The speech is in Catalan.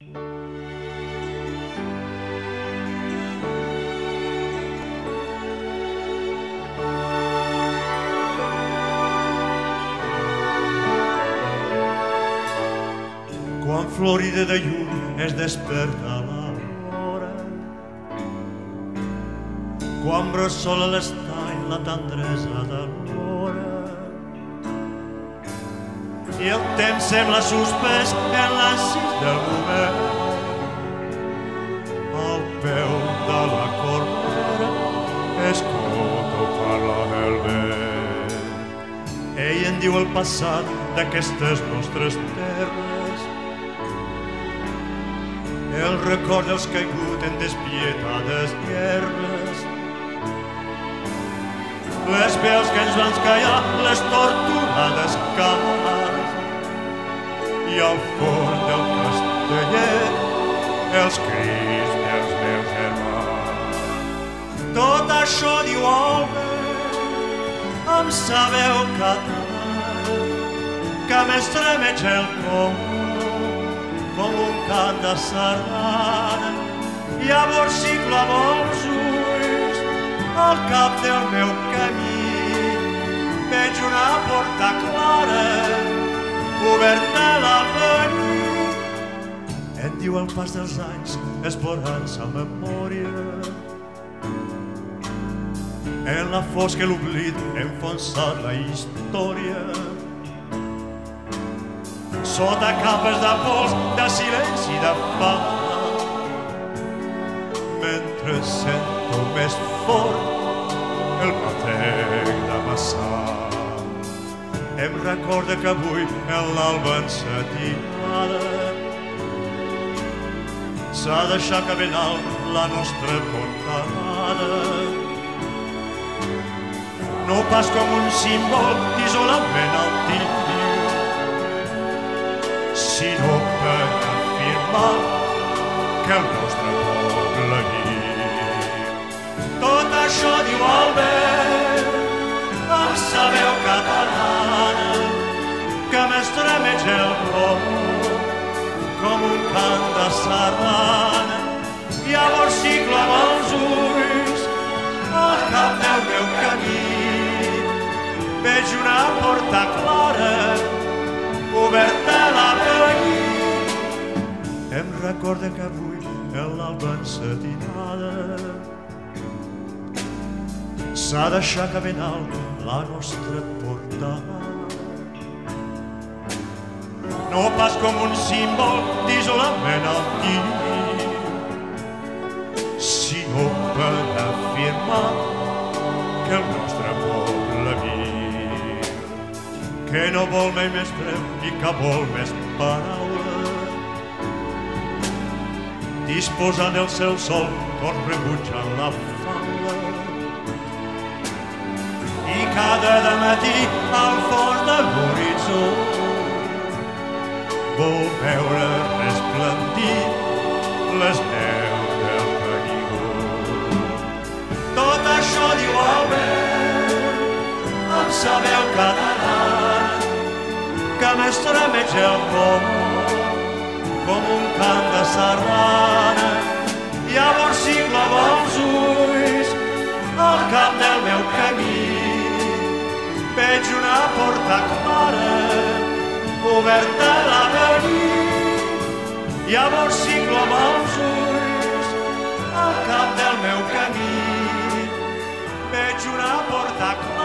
Quan florida de llum es desperta l'hora, quan bressola l'estany la tendresa de l'hora i el temps sembla suspès en l'encís del moment. Al peu de la corbera escolto parlar el vent. Ell en diu el passat d'aquestes nostres terres, el record dels caigut en despietades guerres, les veus que ens van callar, les torturades cames, i al forn del castellet els crits dels meus germans. Tot això diu home amb sa veu catalana que m'estremeix el cor com un cant de sardana. Llavors ciclo amb els ulls al cap del meu camí, veig una porta clara oberta a l'avenir. Et diu el pas dels anys esborrant sa memòria, en la fosca l'oblit enfonsat la història, sota capes de pols, de silenci, de fama, mentre sento més fort el batec de Massà. Em recorda que avui en l'alba encetinada s'ha deixat ben alt la nostra portada, no pas com un símbol d'isolament altíssim, sinó per afirmar que el nostre poble viu. Tot això diu el vent amb sa veu catalana que m'estremeix el cor com un cant de sardana. Llavors ciclo amb els ulls al cap del meu camí, veig una porta clara oberta a l'avenir. Em recorda que avui en l'alba encetinada s'ha d'aixecar ben alt la nostra portada, no pas com un símbol d'isolament altíssim, sinó per afirmar que el nostre poble viu, que no vol mai més breu i que vol més paraula, disposant el seu sol tot rebutjant la faula, i cada dematí al fons de l'horitzó vol veure resplendir les neus del Canigó. Tot això diu el vent amb sa veu catalana que m'estremeix el cor com un cant de sardana. Llavors ciclo amb els ulls al cap del meu camí, veig una porta clara oberta a l'avenir. Llavors ciclo amb els ulls al cap del meu camí, veig una porta clara